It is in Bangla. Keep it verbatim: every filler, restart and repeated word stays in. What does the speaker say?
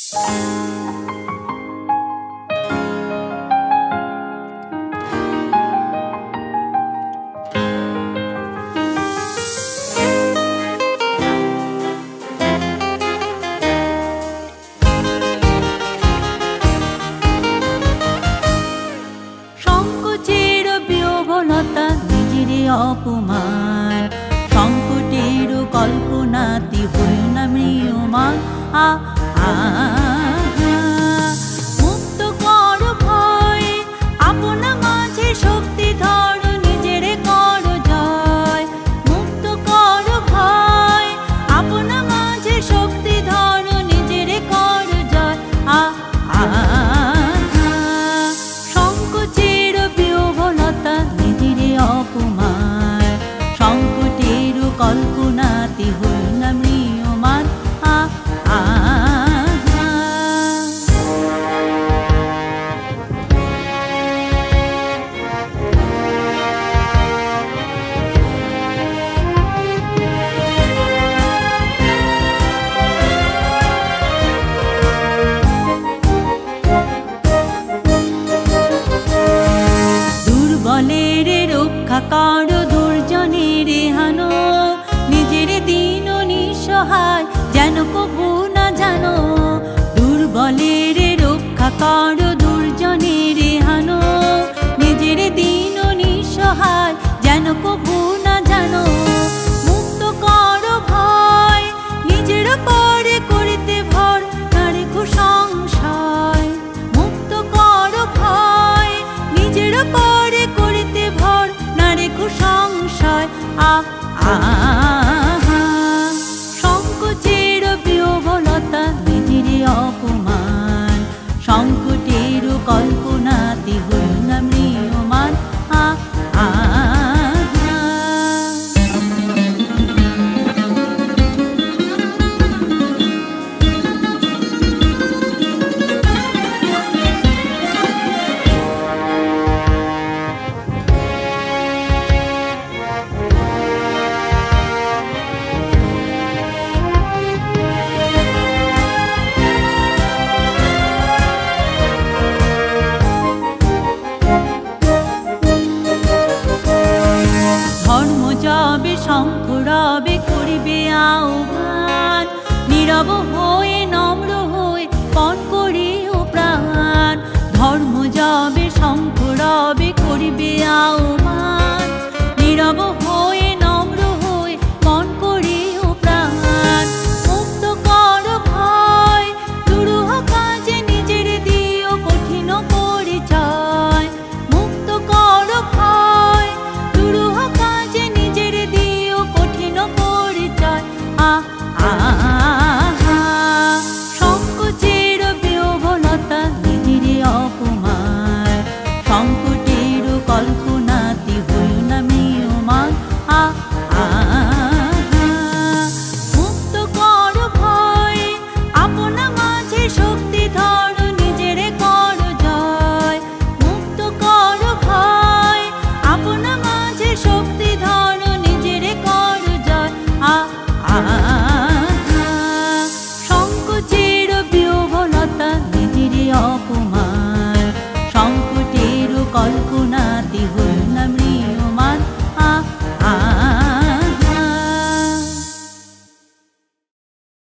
অপমান সংকটের কল্পনাতে হই না ম্রিয়মান। আ আ মুক্ত কর ভয়, আপনা মাঝে শক্তি ধর, নিজের কর জয়। মুক্ত কর ভয়, আপনা মাঝে শক্তি ধর, নিজের কর জয়। আ আ সংকোচের বিহ্বলতা নিজের অপমান সংকটের কল্পনাতে হই না ম্রিয়মান। আ আ দুর্বলের রক্ষা কর, দুর্জনের হানো, নিজের দিন নিঃসহায় যেন কভু না জানো। দুর্বলের রক্ষা কর, দুর্জনের হানো, নিজের দিন নিঃসহায় যেন কভু না জানো। মুক্ত কর ভয়, নিজের পরে করিতে ভর, না রেখো সংশয়। মুক্ত কর ভয়, নিজের পরে করিতে ভর, না রেখো সংশয়। আ আ সংকোচের বিহ্বলতা নিজের অপমান সংকটের কল্পনাতে হই না ম্রিয়মান। আ আ ধর্ম যাবে শঙ্খ রবে করিবে আহ্বান, নীরব হয়ে নম্র হয়ে পণ করিও প্রাণ। ধর্ম যাবে শঙ্খ রবে করিবে আহ্বান, নীরব